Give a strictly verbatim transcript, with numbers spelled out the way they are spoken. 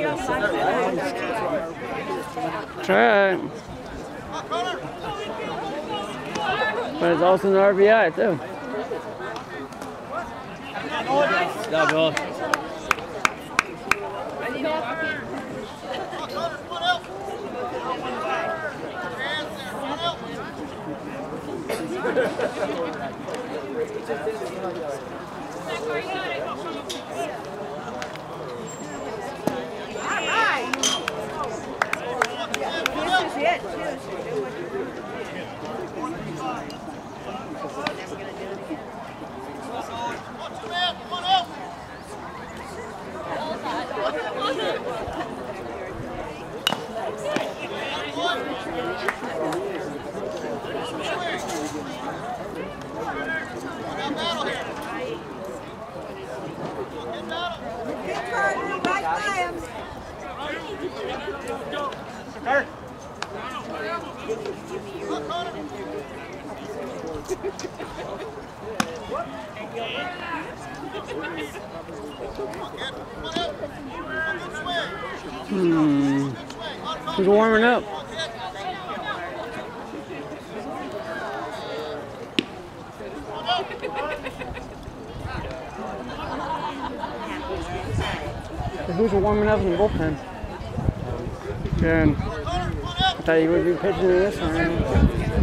Try it. But it's also an R B I too. Double. Hmm. Who's warming up? Who's warming up in the bullpen? Good. I thought you would be pitching in this one.